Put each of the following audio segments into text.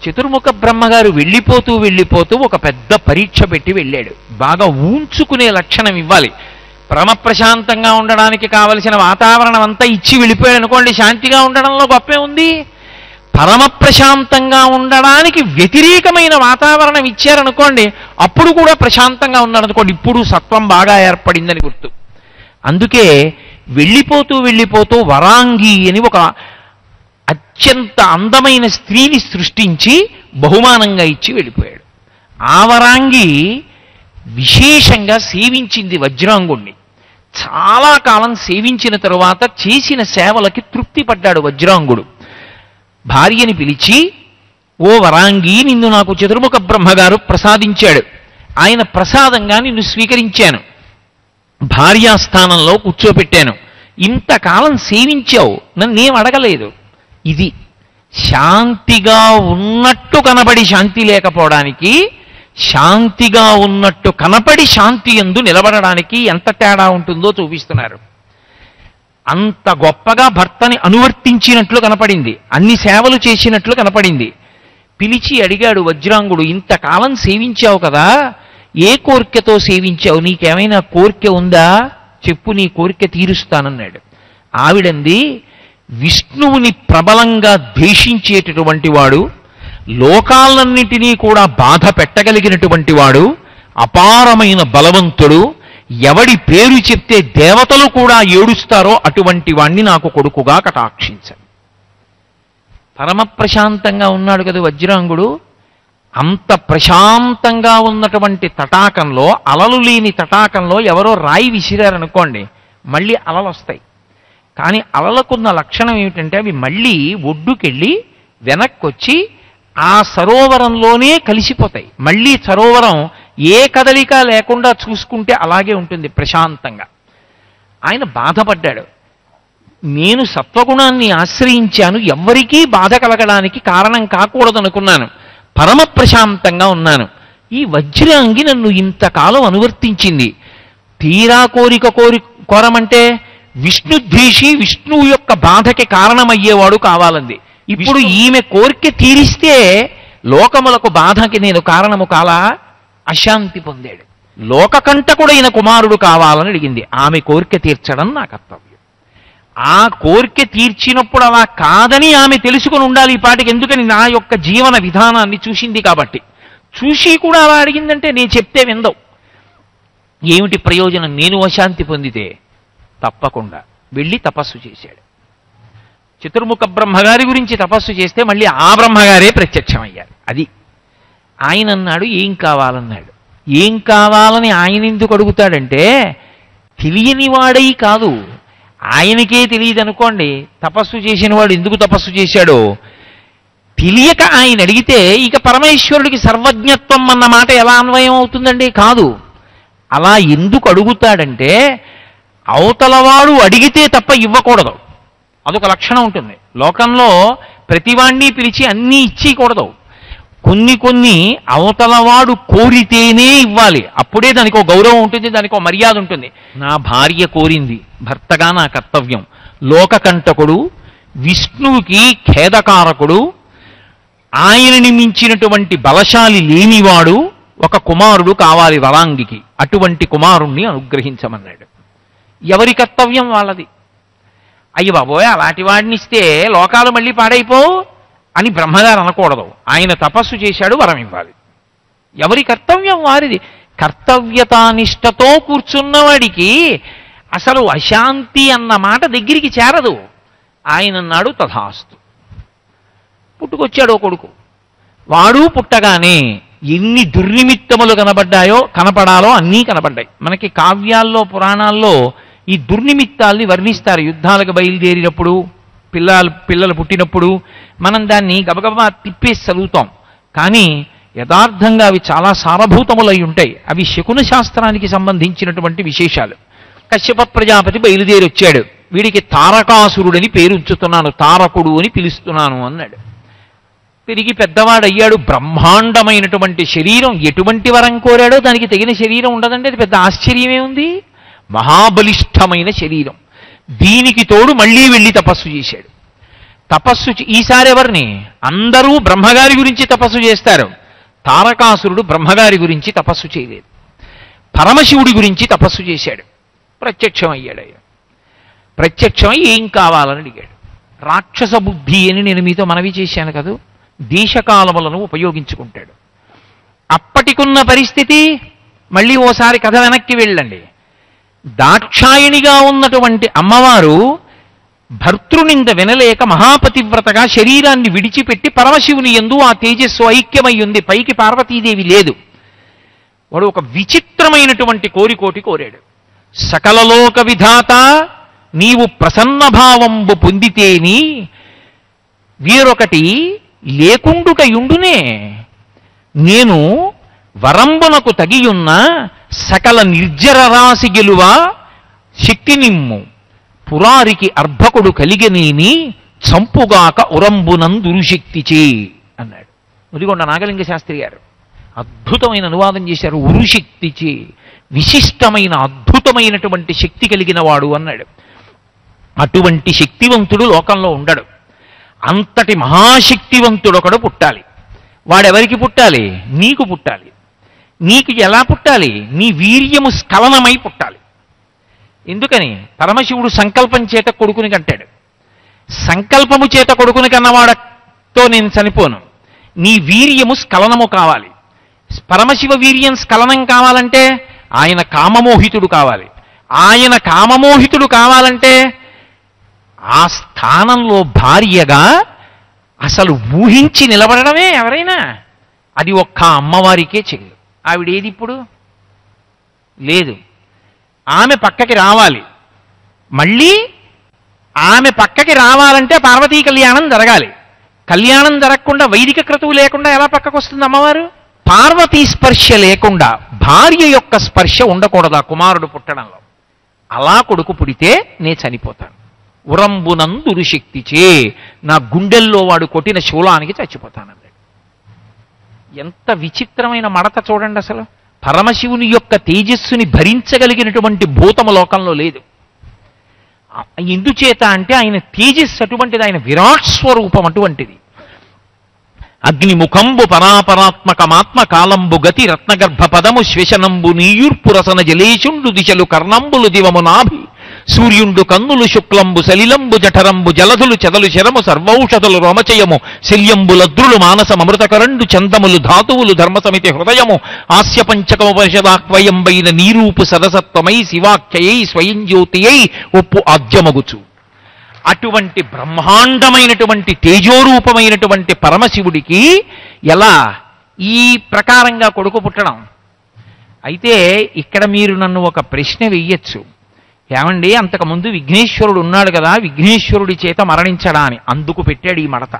చతుర్ముఖ బ్రహ్మగారు వెళ్ళిపోతూ వెళ్ళిపోతూ ఒక పెద్ద పరీక్ష పెట్టి వెళ్ళాడు. బాగా ఊంచుకునే లక్షణం ఇవ్వాలి. పరమ ప్రశాంతంగా ఉండడానికి కావలసిన వాతావరణం అంతా ఇచ్చి వెళ్ళిపోయాడు అనుకోండి, శాంతిగా ఉండడంలో గొప్పే ఉంది. పరమ ప్రశాంతంగా ఉండడానికి వ్యతిరేకమైన వాతావరణం ఇచ్చారనుకోండి, అప్పుడు కూడా ప్రశాంతంగా ఉన్నారనుకోండి, ఇప్పుడు సత్వం బాగా ఏర్పడిందని గుర్తు. అందుకే వెళ్ళిపోతూ వెళ్ళిపోతూ వరాంగి అని ఒక అత్యంత అందమైన స్త్రీని సృష్టించి బహుమానంగా ఇచ్చి వెళ్ళిపోయాడు. ఆ వరాంగి విశేషంగా సేవించింది వజ్రాంగుణ్ణి. చాలా కాలం సేవించిన తరువాత చేసిన సేవలకి తృప్తి పడ్డాడు వజ్రాంగుడు. భార్యని పిలిచి, ఓ వరాంగి, నిన్ను నాకు చతుర్ముఖ బ్రహ్మగారు ప్రసాదించాడు. ఆయన ప్రసాదంగా నిన్ను స్వీకరించాను, భార్యాస్థానంలో కూర్చోపెట్టాను. ఇంతకాలం సేవించావు, నన్నేం అడగలేదు. ఇది శాంతిగా ఉన్నట్టు కనబడి శాంతి లేకపోవడానికి, శాంతిగా ఉన్నట్టు కనపడి శాంతి యందు నిలబడడానికి ఎంత తేడా ఉంటుందో చూపిస్తున్నారు. అంత గొప్పగా భర్తని అనువర్తించినట్లు కనపడింది, అన్ని సేవలు చేసినట్లు కనపడింది. పిలిచి అడిగాడు వజ్రాంగుడు, ఇంతకాలం సేవించావు కదా, ఏ కోరికతో సేవించావు? నీకేమైనా కోరిక ఉందా? చెప్పు, నీ కోరిక తీరుస్తానన్నాడు. ఆవిడంది, విష్ణువుని ప్రబలంగా ద్వేషించేటటువంటి వాడు, లోకాలన్నిటినీ కూడా బాధ పెట్టగలిగినటువంటి వాడు, అపారమైన బలవంతుడు, ఎవడి పేరు చెప్తే దేవతలు కూడా ఏడుస్తారో అటువంటి వాణ్ణి నాకు కొడుకుగా కటాక్షించాను. పరమ ప్రశాంతంగా ఉన్నాడు కదా వజ్రాంగుడు. అంత ప్రశాంతంగా ఉన్నటువంటి తటాకంలో, అలలు లేని తటాకంలో ఎవరో రాయి విసిరారనుకోండి, మళ్ళీ అలలు వస్తాయి. కానీ అలలకున్న లక్షణం ఏమిటంటే అవి మళ్ళీ ఒడ్డుకెళ్ళి వెనక్కొచ్చి ఆ సరోవరంలోనే కలిసిపోతాయి. మళ్ళీ సరోవరం ఏ కదలిక లేకుండా చూసుకుంటే అలాగే ఉంటుంది ప్రశాంతంగా. ఆయన బాధపడ్డాడు, నేను సత్వగుణాన్ని ఆశ్రయించాను, ఎవ్వరికీ బాధ కలగడానికి కారణం కాకూడదనుకున్నాను, పరమ ప్రశాంతంగా ఉన్నాను. ఈ వజ్రాంగి నన్ను ఇంతకాలం అనువర్తించింది, తీరా కోరమంటే విష్ణుద్వేషి, విష్ణువు యొక్క బాధకి కారణమయ్యేవాడు కావాలంది. ఇప్పుడు ఈమె కోరిక తీరిస్తే లోకములకు బాధకి నేను కారణము కాలా, అశాంతి పొందాడు. లోకకంటకుడైన కుమారుడు కావాలని అడిగింది. ఆమె కోరిక తీర్చడం నా కర్తవ్యం. ఆ కోరిక తీర్చినప్పుడు అలా కాదని ఆమె తెలుసుకుని ఉండాలి ఈ పాటికి. ఎందుకని? నా యొక్క జీవన విధానాన్ని చూసింది కాబట్టి. చూసి కూడా అలా అడిగిందంటే నేను చెప్తే విందవు. ఏమిటి ప్రయోజనం? నేను అశాంతి పొందితే తప్పకుండా వెళ్ళి తపస్సు చేశాడు. చతుర్ముఖ బ్రహ్మగారి గురించి తపస్సు చేస్తే మళ్ళీ ఆ బ్రహ్మగారే ప్రత్యక్షమయ్యారు. అది ఆయన అన్నాడు, ఏం కావాలన్నాడు. ఏం కావాలని ఆయన ఎందుకు అడుగుతాడంటే, తెలియని వాడై కాదు, ఆయనకే తెలియదు అనుకోండి. తపస్సు చేసిన వాడు ఎందుకు తపస్సు చేశాడో తెలియక ఆయన అడిగితే ఇక పరమేశ్వరుడికి సర్వజ్ఞత్వం అన్న మాట ఎలా అన్వయం అవుతుందండి? కాదు. అలా ఎందుకు అడుగుతాడంటే, అవతలవాడు అడిగితే తప్ప ఇవ్వకూడదు, అదొక లక్షణం ఉంటుంది. లోకంలో ప్రతివాణ్ణి పిలిచి అన్నీ ఇచ్చేయకూడదు. కొన్ని అవతలవాడు కోరితేనే ఇవ్వాలి, అప్పుడే దానికి ఒక గౌరవం ఉంటుంది, దానికి ఒక మర్యాద ఉంటుంది. నా భార్య కోరింది, భర్తగా నా కర్తవ్యం. లోకకంటకుడు, విష్ణువుకి ఖేదకారకుడు, ఆయనని మించినటువంటి బలశాలి లేనివాడు ఒక కుమారుడు కావాలి వరాంగికి. అటువంటి కుమారుణ్ణి అనుగ్రహించమన్నాడు. ఎవరి కర్తవ్యం వాళ్ళది. అయ్య బాబోయ్, అలాంటి వాడిని ఇస్తే లోకాలు మళ్ళీ పాడైపోవు అని బ్రహ్మగారు అనకూడదు. ఆయన తపస్సు చేశాడు, వరం ఇవ్వాలి. ఎవరి కర్తవ్యం వారిది. కర్తవ్యతానిష్టతో కూర్చున్నవాడికి అసలు అశాంతి అన్న మాట దగ్గరికి చేరదు. ఆయన అన్నాడు, తథాస్తు. పుట్టుకొచ్చాడు ఓ కొడుకు. వాడు పుట్టగానే ఎన్ని దుర్నిమిత్తములు కనపడాలో అన్నీ కనపడ్డాయి. మనకి కావ్యాల్లో, పురాణాల్లో ఈ దుర్నిమిత్తాల్ని వర్ణిస్తారు. యుద్ధాలకు బయలుదేరినప్పుడు, పిల్లలు పుట్టినప్పుడు మనం దాన్ని గబగబా తిప్పేసి చదువుతాం. కానీ యథార్థంగా అవి చాలా సారభూతములై ఉంటాయి. అవి శకున శాస్త్రానికి సంబంధించినటువంటి విశేషాలు. కశ్యప ప్రజాపతి బయలుదేరి వచ్చాడు. వీడికి తారకాసురుడని పేరు ఉంచుతున్నాను, తారకుడు అని పిలుస్తున్నాను అన్నాడు. తిరిగి పెద్దవాడయ్యాడు. బ్రహ్మాండమైనటువంటి శరీరం. ఎటువంటి వరం కోరాడో దానికి తగిన శరీరం ఉండదండి. అది పెద్ద ఆశ్చర్యమే ఉంది. మహాబలిష్టమైన శరీరం. దీనికి తోడు మళ్ళీ వెళ్ళి తపస్సు చేశాడు. ఈసారి ఎవరిని? అందరూ బ్రహ్మగారి గురించి తపస్సు చేస్తారు. తారకాసురుడు బ్రహ్మగారి గురించి తపస్సు చేయలేదు, పరమశివుడి గురించి తపస్సు చేశాడు. ప్రత్యక్షం అయ్యాడు. ఆయన ప్రత్యక్షమై ఏం కావాలని అడిగాడు. రాక్షస బుద్ధి అని నేను మీతో మనవి చేశాను కదా, దేశకాలములను ఉపయోగించుకుంటాడు. అప్పటికున్న పరిస్థితి, మళ్ళీ ఓసారి కథ వెనక్కి వెళ్ళండి. దాక్షాయణిగా ఉన్నటువంటి అమ్మవారు భర్తృనింద వినలేక మహాపతివ్రతగా శరీరాన్ని విడిచిపెట్టి పరమశివుని యందు ఆ తేజస్సు ఐక్యమై ఉంది. పైకి పార్వతీదేవి లేదు. వాడు ఒక విచిత్రమైనటువంటి కోరికోటి కోరాడు. సకలలోక విధాత నీవు ప్రసన్నభావంబు పొందితేని వీరొకటి లేకుండుటయుండునే, నేను వరంబునకు తగియున్న సకల నిర్జర రాశి గెలువ శక్తి నిమ్ము, పురారికి అర్భకుడు కలిగనేని చంపుగాక ఉరంబునందురుశక్తిచే అన్నాడు. ముదిగొండ నాగలింగ శాస్త్రి గారు అద్భుతమైన అనువాదం చేశారు. ఉరుశక్తిచే, విశిష్టమైన అద్భుతమైనటువంటి శక్తి కలిగిన వాడు అన్నాడు. అటువంటి శక్తివంతుడు లోకంలో ఉండడు. అంతటి మహాశక్తివంతుడు ఒకడు పుట్టాలి. వాడెవరికి పుట్టాలి? నీకు పుట్టాలి. నీకు ఎలా పుట్టాలి? నీ వీర్యము స్ఖలనమై పుట్టాలి. ఎందుకని? పరమశివుడు సంకల్పం చేత కొడుకుని కంటాడు. సంకల్పము చేత కొడుకుని కన్నవాడతో నేను చనిపోను, నీ వీర్యము స్ఖలనము కావాలి. పరమశివ వీర్యం స్ఖలనం కావాలంటే ఆయన కామమోహితుడు కావాలి. ఆయన కామమోహితుడు కావాలంటే ఆ స్థానంలో భార్యగా అసలు ఊహించి నిలబడమే ఎవరైనా. అది ఒక్క అమ్మవారికే చెల్లు. ఆవిడేది ఇప్పుడు లేదు. ఆమె పక్కకి రావాలి. మళ్ళీ ఆమె పక్కకి రావాలంటే పార్వతీ కళ్యాణం జరగాలి. కళ్యాణం జరగకుండా వైదిక క్రతువు లేకుండా ఎలా పక్కకు వస్తుంది అమ్మవారు? పార్వతీ స్పర్శ లేకుండా భార్య యొక్క స్పర్శ ఉండకూడదు ఆ కుమారుడు పుట్టడంలో. అలా కొడుకు పుడితే నే చనిపోతాను. ఉరంబునందురు శక్తిచే, నా గుండెల్లో వాడు కొట్టిన శూలానికి చచ్చిపోతానన్నాడు. ఎంత విచిత్రమైన మడత చూడండి అసలు. పరమశివుని యొక్క తేజస్సుని భరించగలిగినటువంటి భూతము లోకంలో లేదు. ఎందుచేత అంటే ఆయన తేజస్సు అటువంటిది, ఆయన విరాట్ స్వరూపం అటువంటిది. అగ్నిముఖంబు పరాపరాత్మకమాత్మ కాలంబు గతి రత్నగర్భ పదము శ్వశనంబు నీయుర్పురసన జలేశుండు దిశలు కర్ణంబులు దివము నాభి సూర్యుండు కన్నులు శుక్లంబు సలిలంబు జఠరంబు జలధులు చెదలు శరము సర్వౌషధులు రోమచయము శల్యంబులద్రులు మానసమృతకరండు చందములు ధాతువులు ధర్మసమితి హృదయము హాస్య పంచకము పరిషదాక్వయంబైన నీరూపు సరసత్వమై శివాఖ్యయై స్వయం జ్యోతియై ఒప్పు ఆద్యమగుచు. అటువంటి బ్రహ్మాండమైనటువంటి తేజోరూపమైనటువంటి పరమశివుడికి ఎలా ఈ ప్రకారంగా కొడుకు పుట్టడం? అయితే ఇక్కడ మీరు నన్ను ఒక ప్రశ్న వెయ్యొచ్చు. ఏమండి, అంతకుముందు విఘ్నేశ్వరుడు ఉన్నాడు కదా, విఘ్నేశ్వరుడి చేత మరణించడా అని. అందుకు పెట్టాడు ఈ మడత.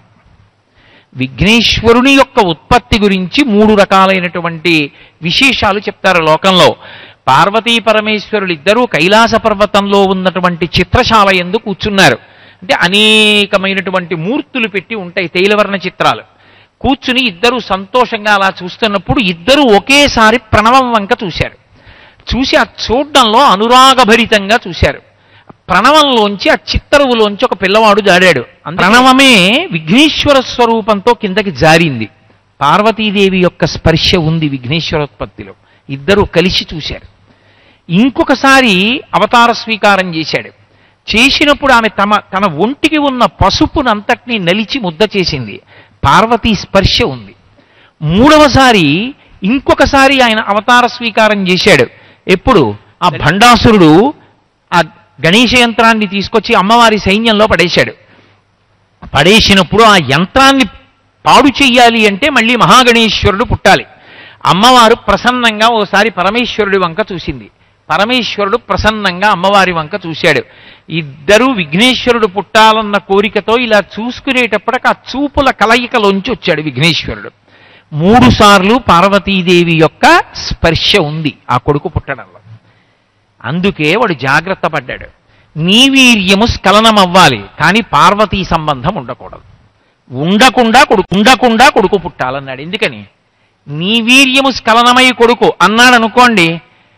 విఘ్నేశ్వరుని యొక్క ఉత్పత్తి గురించి 3 రకాలైనటువంటి విశేషాలు చెప్తారు లోకంలో. పార్వతీ పరమేశ్వరులు ఇద్దరూ కైలాస పర్వతంలో ఉన్నటువంటి చిత్రశాల యందు కూర్చున్నారు. అంటే అనేకమైనటువంటి మూర్తులు పెట్టి ఉంటాయి, తైలవర్ణ చిత్రాలు. కూర్చుని ఇద్దరు సంతోషంగా అలా చూస్తున్నప్పుడు ఇద్దరు ఒకేసారి ప్రణవం వంక చూశారు. చూసి ఆ చూడ్డంలో అనురాగభరితంగా చూశారు. ప్రణవంలోంచి, ఆ చిత్తరువులోంచి ఒక పిల్లవాడు జాడాడు. ప్రణవమే విఘ్నేశ్వర స్వరూపంతో కిందకి జారింది. పార్వతీదేవి యొక్క స్పర్శ ఉంది విఘ్నేశ్వరోత్పత్తిలో. ఇద్దరూ కలిసి చూశారు. ఇంకొకసారి అవతార స్వీకారం చేశాడు. చేసినప్పుడు ఆమె తన ఒంటికి ఉన్న పసుపునంతటినీ నలిచి ముద్ద చేసింది. పార్వతీ స్పర్శ ఉంది. 3వసారి ఇంకొకసారి ఆయన అవతార స్వీకారం చేశాడు. ఎప్పుడు? ఆ భండాసురుడు ఆ గణేశ యంత్రాన్ని తీసుకొచ్చి అమ్మవారి సైన్యంలో పడేశాడు. పడేసినప్పుడు ఆ యంత్రాన్ని పాడు చెయ్యాలి అంటే మళ్ళీ మహాగణేశ్వరుడు పుట్టాలి. అమ్మవారు ప్రసన్నంగా ఓసారి పరమేశ్వరుడి వంక చూసింది. పరమేశ్వరుడు ప్రసన్నంగా అమ్మవారి వంక చూశాడు. ఇద్దరూ విఘ్నేశ్వరుడు పుట్టాలన్న కోరికతో ఇలా చూసుకునేటప్పటికి ఆ చూపుల కలయికలోంచి వచ్చాడు విఘ్నేశ్వరుడు. 3 సార్లు పార్వతీదేవి యొక్క స్పర్శ ఉంది ఆ కొడుకు పుట్టడంలో. అందుకే వాడు జాగ్రత్త పడ్డాడు. నీ వీర్యము స్ఖలనం అవ్వాలి, కానీ పార్వతీ సంబంధం ఉండకూడదు. ఉండకుండా కొడుకు పుట్టాలన్నాడు. ఎందుకని? నీ వీర్యము స్ఖలనమై కొడుకు అన్నాడు అనుకోండి,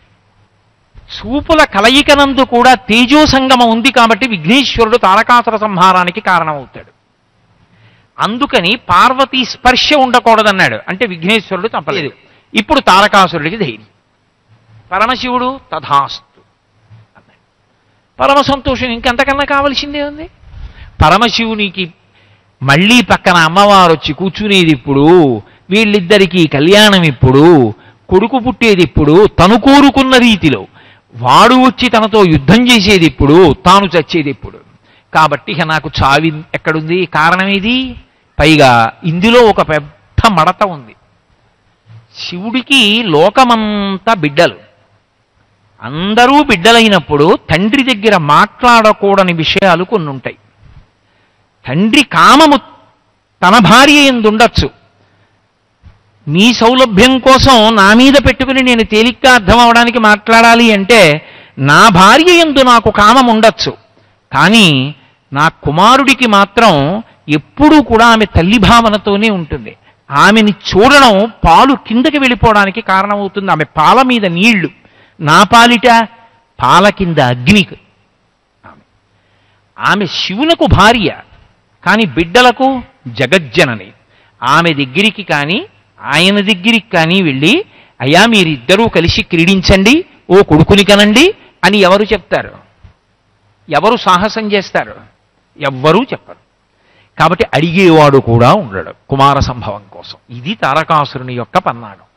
చూపుల కలయికనందు కూడా తేజోసంగమ ఉంది కాబట్టి విఘ్నేశ్వరుడు తారకాసుర సంహారానికి కారణమవుతాడు. అందుకని పార్వతీ స్పర్శ ఉండకూడదన్నాడు. అంటే విఘ్నేశ్వరుడు చంపలేదు. ఇప్పుడు తారకాసురుడికి ధైర్యం. పరమశివుడు తథాస్తు అన్నాడు. పరమ సంతోషం. ఇంకంతకన్నా కావలసిందే ఉంది. పరమశివునికి మళ్ళీ పక్కన అమ్మవారు వచ్చి కూర్చునేది ఇప్పుడు, వీళ్ళిద్దరికీ కళ్యాణం ఇప్పుడు, కొడుకు పుట్టేది ఇప్పుడు, తను కోరుకున్న రీతిలో, వాడు వచ్చి తనతో యుద్ధం చేసేది ఇప్పుడు, తాను చచ్చేది ఇప్పుడు. కాబట్టి ఇక నాకు చావి ఎక్కడుంది? కారణం ఏది? పైగా ఇందులో ఒక పెద్ద మడత ఉంది. శివుడికి లోకమంతా బిడ్డలు. అందరూ బిడ్డలైనప్పుడు తండ్రి దగ్గర మాట్లాడకూడని విషయాలు కొన్ని ఉంటాయి. తండ్రి కామము తన భార్య యందు ఉండొచ్చు. మీ సౌలభ్యం కోసం నా మీద పెట్టుకుని నేను తేలిగ్గా అర్థం అవడానికి మాట్లాడాలి అంటే నా భార్య యందు నాకు కామం ఉండొచ్చు. కానీ నా కుమారుడికి మాత్రం ఎప్పుడూ కూడా ఆమె తల్లి భావనతోనే ఉంటుంది. ఆమెని చూడడం పాలు కిందకి వెళ్ళిపోవడానికి కారణమవుతుంది. ఆమె పాల మీద నీళ్లు, నా పాలిట పాల కింద అగ్నికి. ఆమె శివునకు భార్య, కానీ బిడ్డలకు జగజ్జనని. ఆమె దగ్గరికి కానీ ఆయన దగ్గరికి కానీ వెళ్ళి, అయ్యా మీరిద్దరూ కలిసి క్రీడించండి, ఓ కొడుకుని కనండి అని ఎవరు చెప్తారు? ఎవరు సాహసం చేస్తారు? ఎవ్వరూ చెప్పరు. కాబట్టి అడిగేవాడు కూడా ఉండడు కుమార సంభవం కోసం. ఇది తారకాసురుని యొక్క పన్నాగం.